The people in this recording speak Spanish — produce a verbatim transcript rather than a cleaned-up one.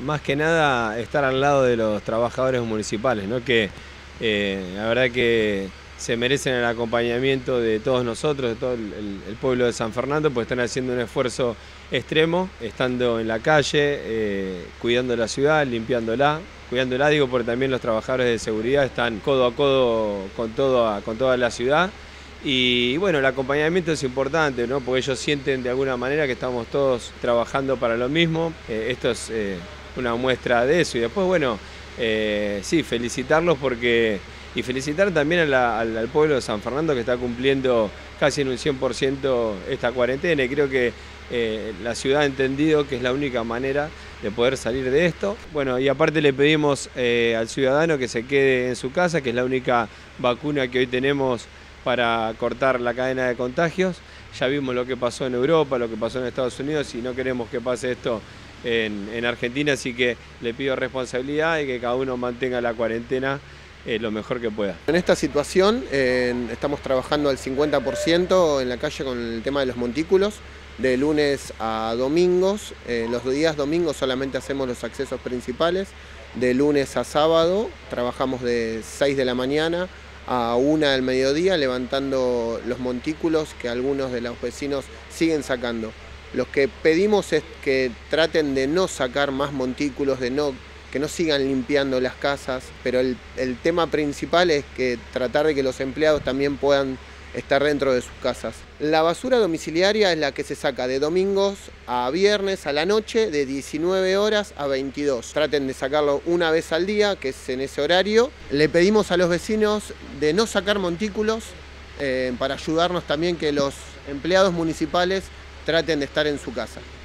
más que nada estar al lado de los trabajadores municipales, ¿no? Que eh, la verdad que se merecen el acompañamiento de todos nosotros, de todo el, el, el pueblo de San Fernando, pues están haciendo un esfuerzo extremo, estando en la calle, eh, cuidando la ciudad, limpiándola, cuidándola, digo, porque también los trabajadores de seguridad están codo a codo con, todo, con toda la ciudad. Y bueno, el acompañamiento es importante, ¿no? Porque ellos sienten de alguna manera que estamos todos trabajando para lo mismo. Eh, esto es eh, una muestra de eso. Y después, bueno, eh, sí, felicitarlos porque... Y felicitar también a la, al, al pueblo de San Fernando que está cumpliendo casi en un cien por ciento esta cuarentena. Y creo que eh, la ciudad ha entendido que es la única manera de poder salir de esto. Bueno, y aparte le pedimos eh, al ciudadano que se quede en su casa, que es la única vacuna que hoy tenemos para cortar la cadena de contagios. Ya vimos lo que pasó en Europa, lo que pasó en Estados Unidos y no queremos que pase esto en, en Argentina, así que le pido responsabilidad y que cada uno mantenga la cuarentena eh, lo mejor que pueda. En esta situación eh, estamos trabajando al cincuenta por ciento en la calle con el tema de los montículos, de lunes a domingos. Eh, los días domingos solamente hacemos los accesos principales, de lunes a sábado trabajamos de seis de la mañana a una del mediodía levantando los montículos que algunos de los vecinos siguen sacando. Lo que pedimos es que traten de no sacar más montículos, de no, que no sigan limpiando las casas, pero el, el tema principal es que tratar de que los empleados también puedan estar dentro de sus casas. La basura domiciliaria es la que se saca de domingos a viernes a la noche de diecinueve horas a veintidós. Traten de sacarlo una vez al día, que es en ese horario. Le pedimos a los vecinos de no sacar montículos eh, para ayudarnos también que los empleados municipales traten de estar en su casa.